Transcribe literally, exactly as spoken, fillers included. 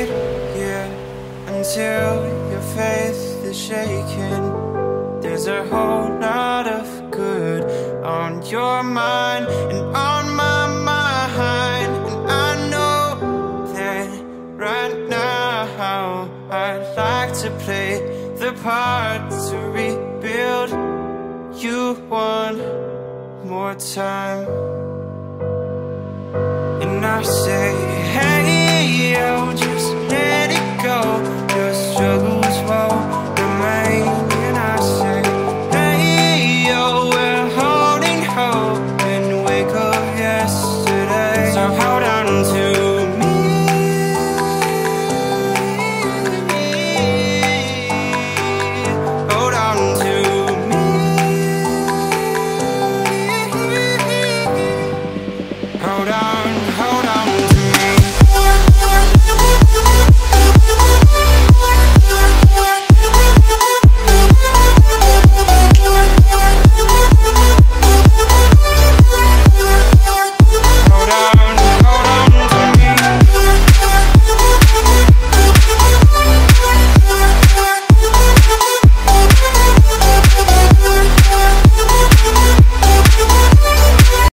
wait here until your faith is shaken. There's a whole lot of good on your mind and on my mind. And I know that right now I'd like to play the part to rebuild you one more time. And I say, hey, yo,